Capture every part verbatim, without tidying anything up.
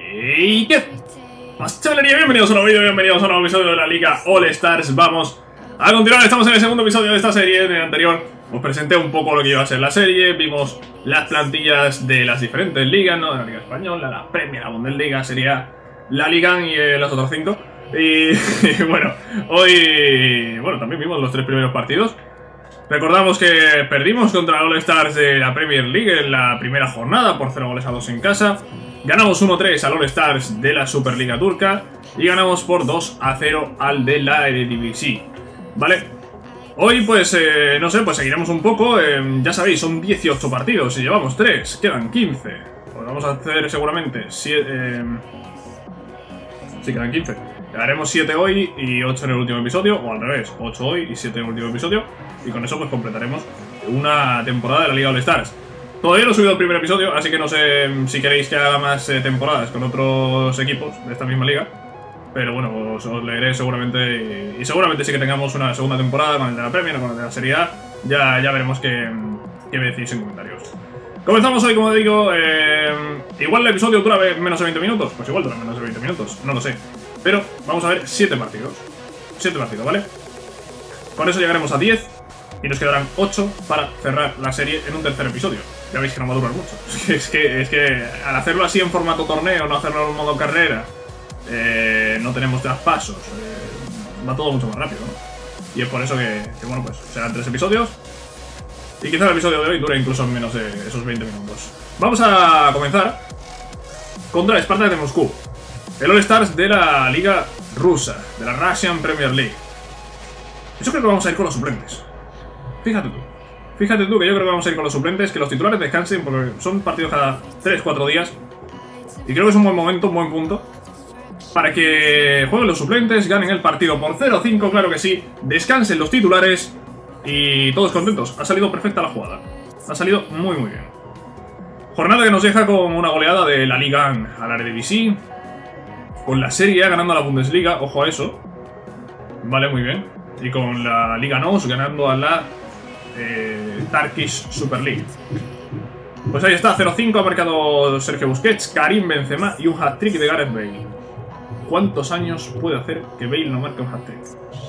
¿Y qué pasa, chavalería? Bienvenidos a un nuevo vídeo, bienvenidos a un nuevo episodio de la Liga All Stars. Vamos a continuar, estamos en el segundo episodio de esta serie. En el anterior os presenté un poco lo que iba a ser la serie. Vimos las plantillas de las diferentes ligas, ¿no? De la Liga Española, la Premier, la Bundesliga, sería la Liga y eh, las otras cinco. Y, y bueno, hoy bueno, también vimos los tres primeros partidos. Recordamos que perdimos contra All Stars de la Premier League en la primera jornada por cero goles a dos en casa. Ganamos uno tres al All Stars de la Superliga Turca y ganamos por dos a cero al de la Eredivisie. ¿Vale? Hoy pues, eh, no sé, pues seguiremos un poco. Eh, ya sabéis, son dieciocho partidos y llevamos tres, quedan quince. Pues vamos a hacer seguramente siete... Eh, sí, quedan quince. Haremos siete hoy y ocho en el último episodio, o al revés, ocho hoy y siete en el último episodio. Y con eso pues completaremos una temporada de la Liga All Stars. Todavía no he subido el primer episodio, así que no sé si queréis que haga más eh, temporadas con otros equipos de esta misma liga. Pero bueno, os, os leeré seguramente y, y seguramente sí que tengamos una segunda temporada con el de la Premier o con el de la Serie A. Ya, ya veremos qué, qué me decís en comentarios. Comenzamos hoy, como digo, eh, igual el episodio dura menos de veinte minutos. Pues igual dura menos de veinte minutos, no lo sé. Pero vamos a ver siete partidos. siete partidos, ¿vale? Con eso llegaremos a diez y nos quedarán ocho para cerrar la serie en un tercer episodio. Ya veis que no va a durar mucho. Es que, es que al hacerlo así en formato torneo, no hacerlo en modo carrera, eh, no tenemos traspasos, eh, va todo mucho más rápido, ¿no? Y es por eso que, que, bueno, pues serán tres episodios. Y quizá el episodio de hoy dure incluso menos de esos veinte minutos. Vamos a comenzar contra el Spartak de Moscú, el All Stars de la Liga Rusa, de la Russian Premier League. Yo creo que vamos a ir con los suplentes. Fíjate tú. Fíjate tú que yo creo que vamos a ir con los suplentes, que los titulares descansen, porque son partidos cada tres cuatro días. Y creo que es un buen momento, un buen punto, para que jueguen los suplentes, ganen el partido por cero cinco, claro que sí. Descansen los titulares y todos contentos. Ha salido perfecta la jugada. Ha salido muy muy bien. Jornada que nos deja con una goleada de la Liga a la Eredivisie, con la Serie A ganando a la Bundesliga, ojo a eso. Vale, muy bien. Y con la Liga N O S ganando a la eh, Turkish Super League. Pues ahí está, cero cinco ha marcado Sergio Busquets, Karim Benzema y un hat-trick de Gareth Bale. ¿Cuántos años puede hacer que Bale no marque un hat-trick?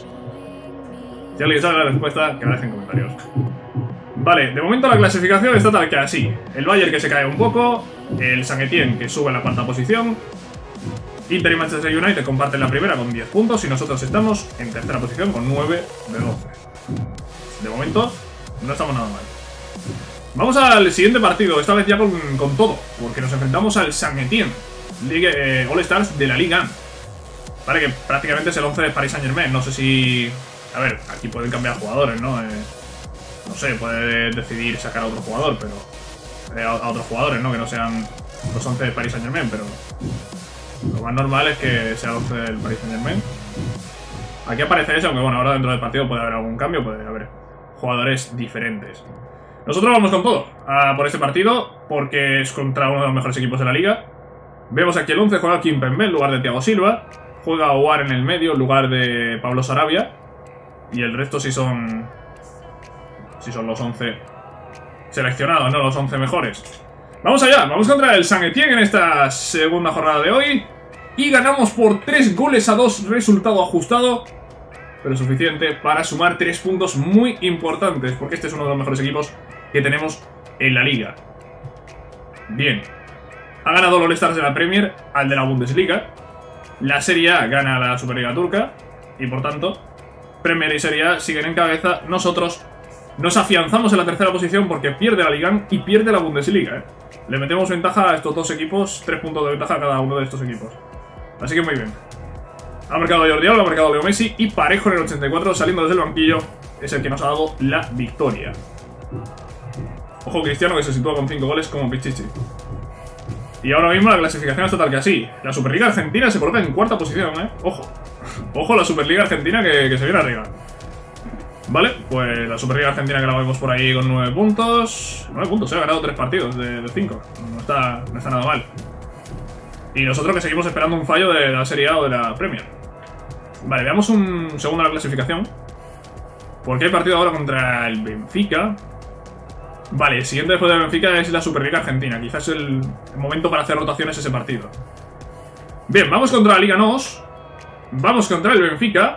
Si alguien sabe la respuesta, que la dejen en comentarios. Vale, de momento la clasificación está tal que así. El Bayern que se cae un poco, el Saint Etienne que sube a la cuarta posición, Inter y Manchester United comparten la primera con diez puntos y nosotros estamos en tercera posición con nueve de doce. De momento, no estamos nada mal. Vamos al siguiente partido, esta vez ya con, con todo, porque nos enfrentamos al Saint Etienne, Ligue, eh, All Stars de la Liga. Vale, que prácticamente es el once de Paris Saint Germain. No sé si... A ver, aquí pueden cambiar jugadores, ¿no? Eh, no sé, puede decidir sacar a otro jugador, pero... Eh, a, a otros jugadores, ¿no? Que no sean los once de Paris Saint Germain, pero... Lo más normal es que sea el once del Paris Saint Germain. Aquí aparece eso, aunque bueno, ahora dentro del partido puede haber algún cambio, puede haber jugadores diferentes. Nosotros vamos con todo a por este partido, porque es contra uno de los mejores equipos de la liga. Vemos aquí el once, juega Kimpembe en lugar de Thiago Silva, juega Ouar en el medio en lugar de Pablo Sarabia, y el resto sí son... sí son los once seleccionados, no los once mejores. Vamos allá, vamos contra el Saint Etienne en esta segunda jornada de hoy. Y ganamos por tres goles a dos, resultado ajustado, pero suficiente para sumar tres puntos muy importantes, porque este es uno de los mejores equipos que tenemos en la liga. Bien, ha ganado el All Stars de la Premier al de la Bundesliga. La Serie A gana a la Superliga Turca y por tanto Premier y Serie A siguen en cabeza. Nosotros nos afianzamos en la tercera posición porque pierde la Liga y pierde la Bundesliga, ¿eh? Le metemos ventaja a estos dos equipos, tres puntos de ventaja a cada uno de estos equipos. Así que muy bien. Ha marcado Jordi Alba, ha marcado Leo Messi y Parejo en el ochenta y cuatro, saliendo desde el banquillo, es el que nos ha dado la victoria. Ojo, Cristiano, que se sitúa con cinco goles como Pichichi. Y ahora mismo la clasificación está tal que así. La Superliga Argentina se coloca en cuarta posición, ¿eh? Ojo. Ojo la Superliga Argentina que, que se viene arriba. Vale, pues la Superliga Argentina que la vemos por ahí con nueve puntos. nueve puntos, se ha ganado tres partidos de cinco. No está, no está nada mal. Y nosotros que seguimos esperando un fallo de la Serie A o de la Premier. Vale, veamos un segundo la clasificación, porque hay partido ahora contra el Benfica. Vale, el siguiente después del Benfica es la Superliga Argentina. Quizás el, el momento para hacer rotaciones ese partido. Bien, vamos contra la Liga N O S. Vamos contra el Benfica.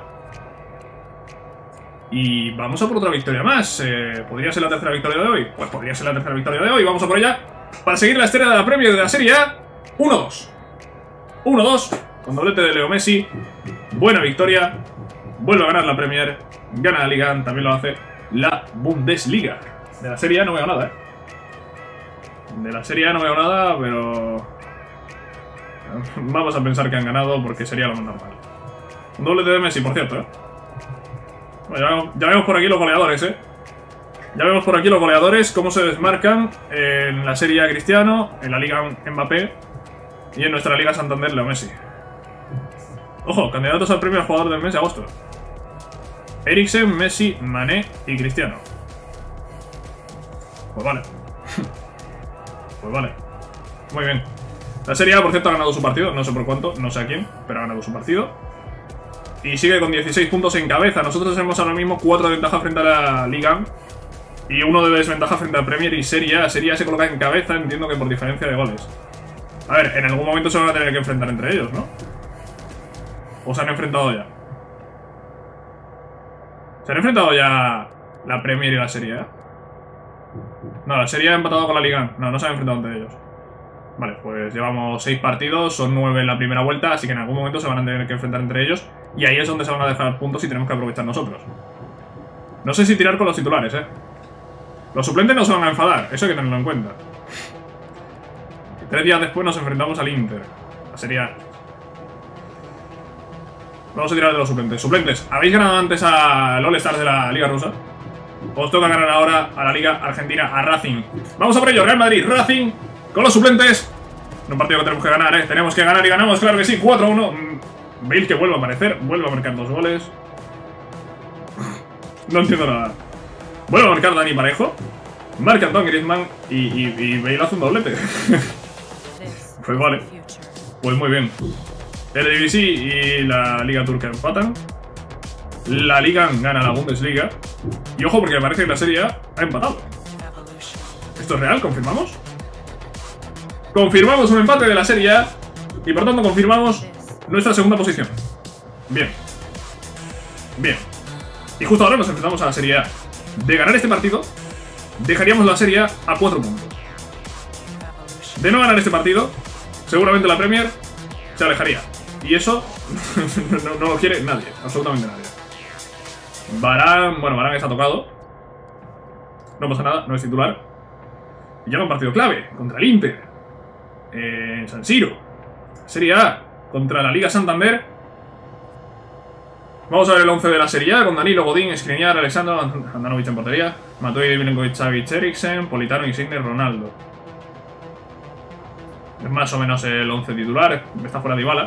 Y vamos a por otra victoria más. eh, ¿Podría ser la tercera victoria de hoy? Pues podría ser la tercera victoria de hoy. Vamos a por ella para seguir la estrella de la Premier de la Serie A. uno dos. uno dos. Con doblete de Leo Messi. Buena victoria. Vuelve a ganar la Premier. Gana la Liga. También lo hace la Bundesliga. De la Serie A no veo nada, eh. De la Serie A no veo nada, pero... vamos a pensar que han ganado porque sería lo más normal. Un doblete de Messi, por cierto, eh. Bueno, ya, vemos, ya vemos por aquí los goleadores, eh. Ya vemos por aquí los goleadores, cómo se desmarcan en la Serie A Cristiano, en la Liga Mbappé y en nuestra Liga Santander Leo Messi. Ojo, candidatos al premio al jugador del mes de agosto. Eriksen, Messi, Mané y Cristiano. Pues vale. Pues vale. Muy bien. La Serie A, por cierto, ha ganado su partido. No sé por cuánto, no sé a quién, pero ha ganado su partido. Y sigue con dieciséis puntos en cabeza. Nosotros tenemos ahora mismo cuatro de ventaja frente a la Liga y uno de desventaja frente a Premier y Serie A. Serie A se coloca en cabeza, entiendo que por diferencia de goles. A ver, en algún momento se van a tener que enfrentar entre ellos, ¿no? ¿O se han enfrentado ya? ¿Se han enfrentado ya la Premier y la Serie A? No, la Serie A ha empatado con la Liga. No, no se han enfrentado entre ellos. Vale, pues llevamos seis partidos, son nueve en la primera vuelta, así que en algún momento se van a tener que enfrentar entre ellos. Y ahí es donde se van a dejar puntos y tenemos que aprovechar nosotros. No sé si tirar con los titulares, eh. Los suplentes no se van a enfadar, eso hay que tenerlo en cuenta. Tres días después nos enfrentamos al Inter. La Serie A. Vamos a tirar de los suplentes. Suplentes, ¿habéis ganado antes al All-Stars de la Liga Rusa? Os toca ganar ahora a la Liga Argentina, a Racing. Vamos a por ello, Real Madrid, Racing, con los suplentes. En un partido que tenemos que ganar, ¿eh? Tenemos que ganar y ganamos, claro que sí, cuatro uno. Bale que vuelve a aparecer, vuelve a marcar dos goles. No entiendo nada. Vuelve a marcar Dani Parejo. Marca Antoine Griezmann y, y, y Bale hace un doblete. Pues vale. Pues muy bien. El D V C y la Liga Turca empatan. La Liga gana la Bundesliga. Y ojo porque me parece que la Serie A ha empatado. ¿Esto es real? ¿Confirmamos? Confirmamos un empate de la Serie A. Y por tanto confirmamos nuestra segunda posición. Bien. Bien. Y justo ahora nos enfrentamos a la Serie A. De ganar este partido, dejaríamos la Serie A a cuatro puntos. De no ganar este partido, seguramente la Premier se alejaría. Y eso no, no lo quiere nadie, absolutamente nadie. Varane, bueno, Varane está tocado. No pasa nada, no es titular. Y llega un partido clave contra el Inter. En eh, San Siro. Serie A contra la Liga Santander. Vamos a ver el once de la Serie A con Danilo, Godín, Skriniar, Alexandro, Handanovic en portería, Matuidi, Milenkovic, Savic, Eriksen, Politano, Insigne, Ronaldo. Es más o menos el once titular. Está fuera Dybala.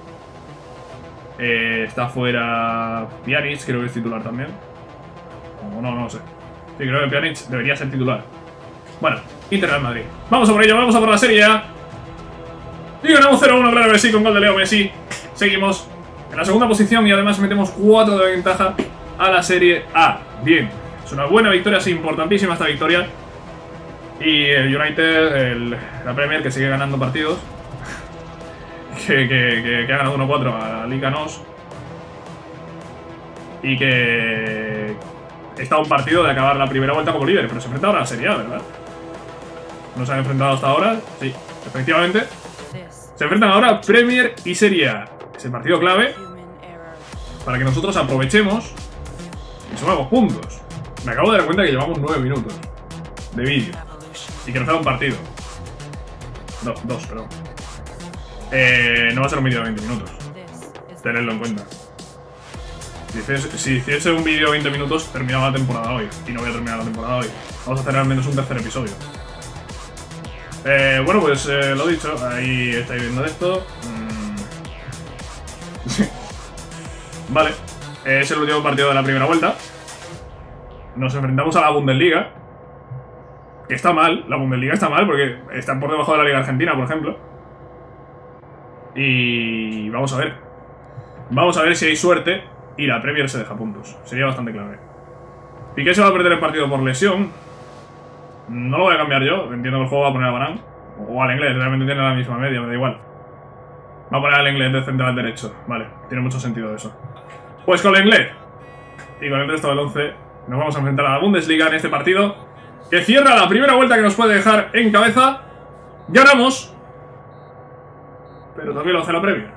Eh, está fuera Pjanic, creo que es titular también. O no, no lo sé. Sí, creo que Pjanic debería ser titular. Bueno, Inter Real Madrid. Vamos a por ello, vamos a por la Serie A. Y ganamos cero uno, claro que sí, con gol de Leo Messi. Seguimos en la segunda posición y además metemos cuatro de ventaja a la Serie A. Bien, es una buena victoria, es importantísima esta victoria. Y el United, el, la Premier, que sigue ganando partidos. que, que, que, que ha ganado uno cuatro a la Liga N O S. Y que está a un partido de acabar la primera vuelta como líder. Pero se enfrenta ahora a la Serie A, ¿verdad? ¿No se han enfrentado hasta ahora? Sí, efectivamente. Se enfrentan ahora Premier y Serie A. Es el partido clave para que nosotros aprovechemos y sumamos puntos. Me acabo de dar cuenta que llevamos nueve minutos de vídeo y que nos queda un partido. No, dos, perdón. Eh, no va a ser un vídeo de veinte minutos. Tenedlo en cuenta. Si hiciese, si hiciese un vídeo de veinte minutos, terminaba la temporada hoy. Y no voy a terminar la temporada hoy. Vamos a hacer al menos un tercer episodio. Eh, bueno, pues eh, lo dicho, ahí estáis viendo esto. Mm. Vale, es el último partido de la primera vuelta. Nos enfrentamos a la Bundesliga. Que está mal, la Bundesliga está mal porque están por debajo de la Liga Argentina, por ejemplo. Y vamos a ver. Vamos a ver si hay suerte y la Premier se deja puntos. Sería bastante clave. Piqué se va a perder el partido por lesión. No lo voy a cambiar yo. Entiendo que el juego va a poner a Varane o al inglés. Realmente tiene la misma media, me da igual. Va a poner al Lenglet de central derecho. Vale, tiene mucho sentido eso. Pues con Lenglet y con el resto del once nos vamos a enfrentar a la Bundesliga en este partido, que cierra la primera vuelta, que nos puede dejar en cabeza. Ganamos, pero también lo hace la Premier.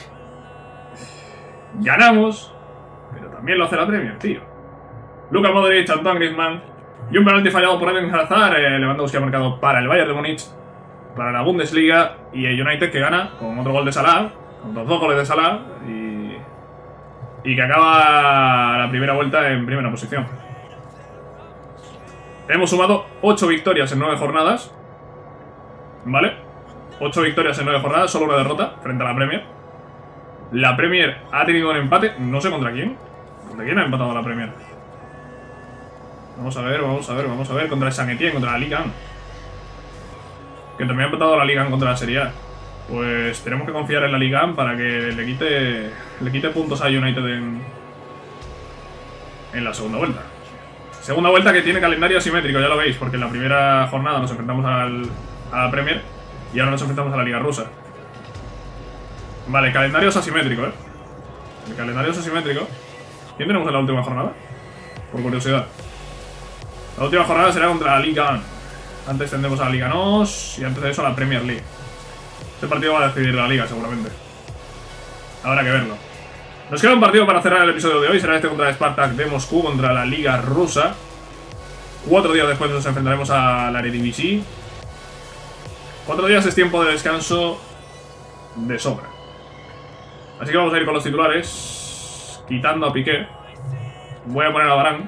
Ganamos, pero también lo hace la Premier, tío. Luka Modric, Antoine Griezmann y un penalti fallado por Eden Hazard. eh, Lewandowski ha marcado para el Bayern de Múnich, para la Bundesliga, y el United que gana con otro gol de Salah, con los dos goles de Salah, y, y que acaba la primera vuelta en primera posición. Hemos sumado ocho victorias en nueve jornadas, ¿vale? ocho victorias en nueve jornadas, solo una derrota frente a la Premier. La Premier ha tenido un empate, no sé contra quién. ¿Contra quién ha empatado la Premier? Vamos a ver, vamos a ver, vamos a ver. Contra el Saint-Étienne, contra la Liga uno. Que también ha empatado la Liga uno contra la Serie A. Pues tenemos que confiar en la Liga uno para que le quite, le quite puntos a United en, en la segunda vuelta. Segunda vuelta que tiene calendario asimétrico, ya lo veis, porque en la primera jornada nos enfrentamos al, a la Premier y ahora nos enfrentamos a la Liga Rusa. Vale, calendario es asimétrico, ¿eh? El calendario es asimétrico. ¿Quién tenemos en la última jornada? Por curiosidad. La última jornada será contra la Liga uno. Antes tendremos a la Liga N O S y antes de eso a la Premier League. Este partido va a decidir la Liga, seguramente. Habrá que verlo. Nos queda un partido para cerrar el episodio de hoy. Será este contra el Spartak de Moscú, contra la Liga Rusa. Cuatro días después nos enfrentaremos a la Eredivisie. Cuatro días es tiempo de descanso de sobra. Así que vamos a ir con los titulares, quitando a Piqué. Voy a poner a Varane.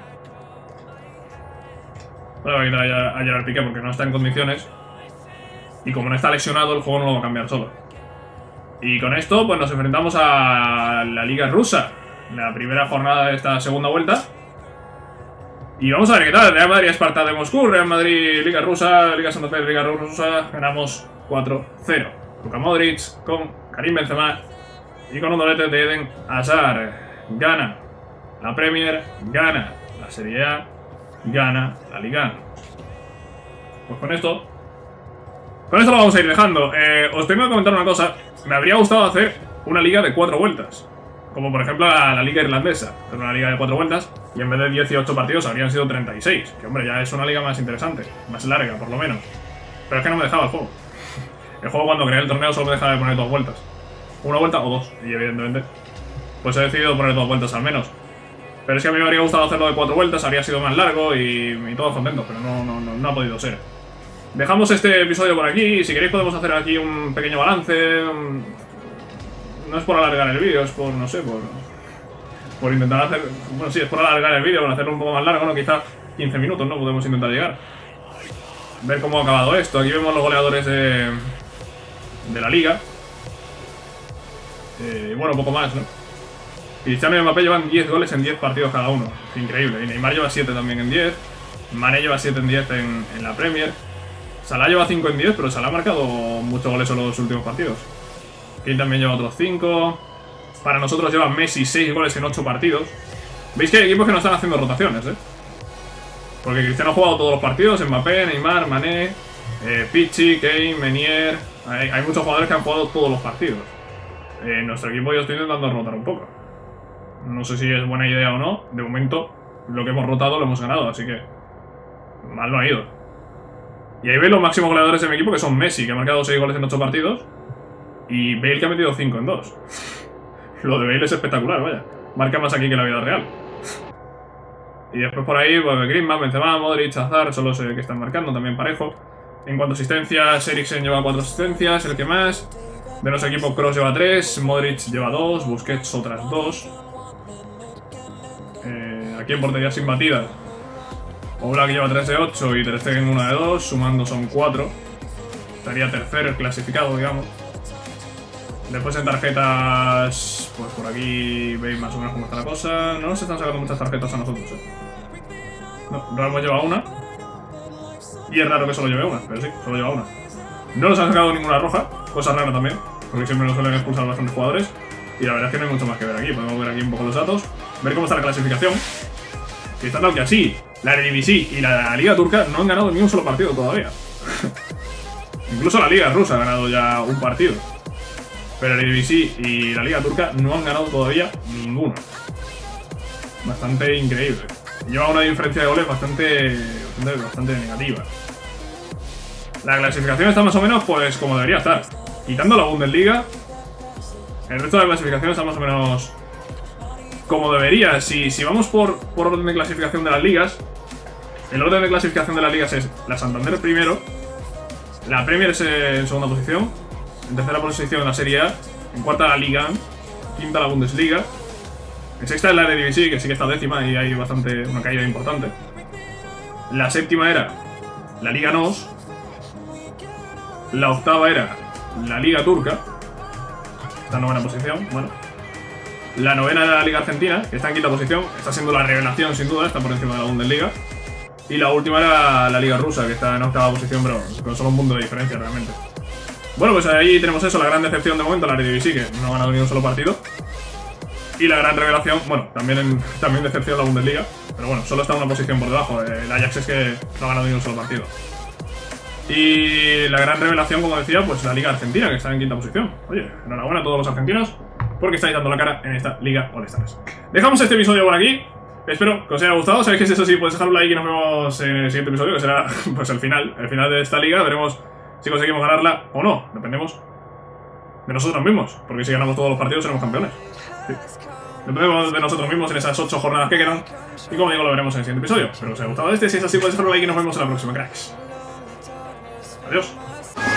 Voy a quitar a Gerard Piqué porque no está en condiciones. Y como no está lesionado, el juego no lo va a cambiar solo. Y con esto, pues nos enfrentamos a la Liga Rusa, la primera jornada de esta segunda vuelta. Y vamos a ver qué tal. Real Madrid, Spartak de Moscú, Real Madrid, Liga Rusa, Liga Santander, Liga Rusa. Ganamos cuatro cero. Luka Modric con Karim Benzema y con un doblete de Eden Hazard. Gana la Premier, gana la Serie A, gana la Liga. Pues con esto Con esto lo vamos a ir dejando. eh, Os tengo que comentar una cosa. Me habría gustado hacer una liga de cuatro vueltas, como por ejemplo la, la liga irlandesa. Hacer una liga de cuatro vueltas y en vez de dieciocho partidos habrían sido treinta y seis. Que hombre, ya es una liga más interesante, más larga por lo menos. Pero es que no me dejaba el juego. El juego cuando creé el torneo solo me dejaba de poner dos vueltas. Una vuelta o dos. Y evidentemente pues he decidido poner dos vueltas al menos. Pero es que a mí me habría gustado hacerlo de cuatro vueltas, habría sido más largo y, y todos contentos, pero no, no, no, no ha podido ser. Dejamos este episodio por aquí. Si queréis podemos hacer aquí un pequeño balance. No es por alargar el vídeo, es por, no sé, por por intentar hacer... Bueno, sí, es por alargar el vídeo, por hacerlo un poco más largo, ¿no? Quizá quince minutos, ¿no? Podemos intentar llegar. Ver cómo ha acabado esto. Aquí vemos los goleadores de, de la liga. Eh, y bueno, poco más, ¿no? Cristiano y Mbappé llevan diez goles en diez partidos cada uno. Increíble. Y Neymar lleva siete también en diez. Mané lleva siete en diez en, en la Premier. Salah lleva cinco en diez, pero Salah ha marcado muchos goles en los últimos partidos. Kane también lleva otros cinco. Para nosotros lleva Messi seis goles en ocho partidos. Veis que hay equipos que no están haciendo rotaciones, ¿eh? Porque Cristiano ha jugado todos los partidos. Mbappé, Neymar, Mané, eh, Pichi, Kane, Menier. Hay, hay muchos jugadores que han jugado todos los partidos. Eh, nuestro equipo yo estoy intentando rotar un poco. No sé si es buena idea o no. De momento, lo que hemos rotado lo hemos ganado, así que mal no ha ido. Y ahí veis los máximos goleadores de mi equipo, que son Messi, que ha marcado seis goles en ocho partidos, y Bale, que ha metido cinco en dos. Lo de Bale es espectacular, vaya. Marca más aquí que la vida real. Y después por ahí, pues Griezmann, Benzema, Modric, Hazard, son los eh, que están marcando, también parejo. En cuanto a asistencias, Eriksen lleva cuatro asistencias, el que más. De nuestro equipo, Kroos lleva tres, Modric lleva dos, Busquets otras dos. Eh, aquí en portería sin batidas, Oblak lleva tres de ocho y Ter Stegen una de dos, sumando son cuatro. Estaría tercero el clasificado, digamos. Después en tarjetas, pues por aquí veis más o menos cómo está la cosa. No nos están sacando muchas tarjetas a nosotros, eh. No, Ramos lleva una. Y es raro que solo lleve una, pero sí, solo lleva una. No nos han sacado ninguna roja, cosa rara también, porque siempre nos suelen expulsar bastantes jugadores. Y la verdad es que no hay mucho más que ver aquí. Podemos ver aquí un poco los datos, ver cómo está la clasificación. Que está claro que así, la Eredivisie y la Liga Turca no han ganado ni un solo partido todavía. Incluso la Liga Rusa ha ganado ya un partido. Pero el Eredivisie y la Liga Turca no han ganado todavía ninguno. Bastante increíble. Lleva una diferencia de goles bastante, bastante, bastante negativa. La clasificación está más o menos pues como debería estar. Quitando la Bundesliga, el resto de la clasificación está más o menos como debería. Si, si vamos por, por orden de clasificación de las ligas, el orden de clasificación de las ligas es la Santander primero, la Premier es en segunda posición, en tercera posición la Serie A, en cuarta la Liga, en quinta la Bundesliga, en sexta es la Eredivisie, que sí que está décima y hay bastante una caída importante. La séptima era la Liga N O S, la octava era la Liga Turca, está en novena posición, bueno. La novena era la Liga Argentina, que está en quinta posición, está siendo la revelación sin duda, está por encima de la Bundesliga. Y la última era la Liga Rusa, que está en octava posición, pero con solo un punto de diferencia realmente. Bueno, pues ahí tenemos eso, la gran decepción de momento, la Eredivisie, que no ha ganado ni un solo partido. Y la gran revelación, bueno, también, en, también decepción la Bundesliga, pero bueno, solo está una posición por debajo. El Ajax es que no ha ganado ni un solo partido. Y la gran revelación, como decía, pues la Liga Argentina, que está en quinta posición. Oye, enhorabuena a todos los argentinos, porque estáis dando la cara en esta Liga All Stars. Dejamos este episodio por aquí. Espero que os haya gustado. Sabéis que si es así, podéis dejar un like y nos vemos en el siguiente episodio, que será pues el final, el final de esta liga. Veremos si conseguimos ganarla o no. Dependemos de nosotros mismos, porque si ganamos todos los partidos seremos campeones. Sí. Dependemos de nosotros mismos en esas ocho jornadas que quedan. Y como digo, lo veremos en el siguiente episodio. Espero que os haya gustado este. Si es así, podéis dejar un like y nos vemos en la próxima, cracks. Adiós.